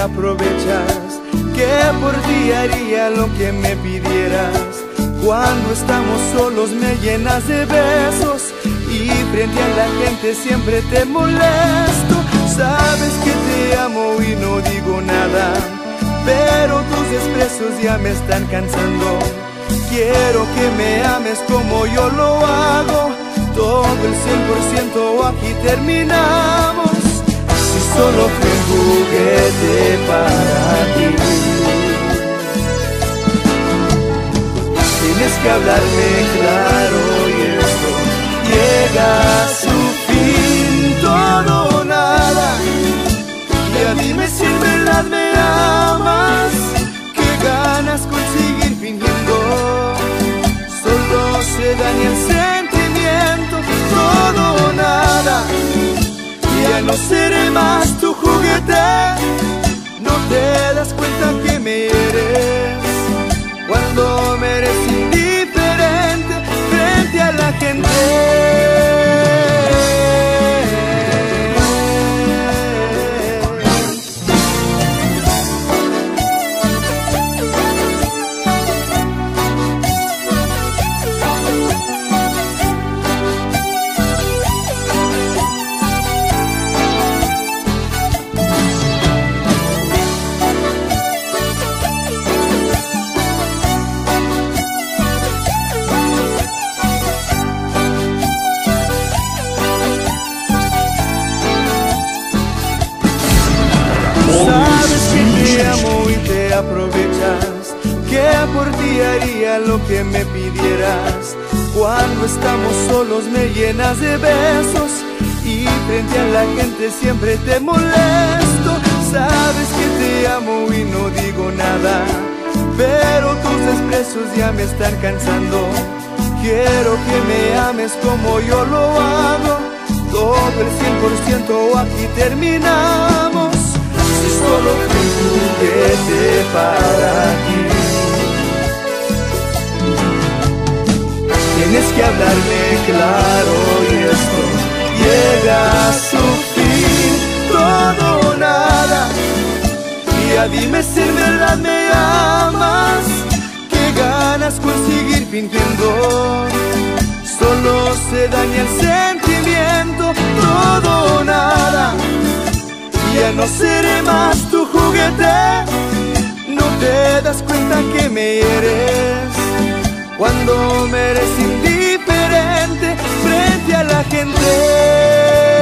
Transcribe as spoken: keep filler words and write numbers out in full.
aprovechas, que por ti haría lo que me pidieras. Cuando estamos solos me llenas de besos y frente a la gente siempre te molesto. Sabes que te amo y no digo nada, pero tus desprecios ya me están cansando. Quiero que me ames como yo lo hago, todo el cien por ciento aquí terminamos. Si solo fui un juguete para ti, tienes que hablarme claro y esto llega a su fin. Todo o nada, ya dime si en verdad me amas. ¿Qué ganas conseguir fingiendo? Solo se daña el sentimiento. Todo o nada, ya no seré más tu juguete. No te das cuenta que me eres cuando me eres indiferente frente a la gente. Sabes que te amo y te aprovechas, que por ti haría lo que me pidieras. Cuando estamos solos me llenas de besos y frente a la gente siempre te molesto. Sabes que te amo y no digo nada, pero tus desprecios ya me están cansando. Quiero que me ames como yo lo hago, todo el cien por ciento aquí terminamos. Si solo fui un juguete para ti, tienes que hablarme claro y esto llega a su fin. Todo o nada, ya dime si en verdad me amas. ¿Qué ganas conseguir fingiendo? Solo se daña el sentimiento. Todo o nada, ya no seré más tu juguete. No te das cuenta que me eres cuando me eres indiferente frente a la gente.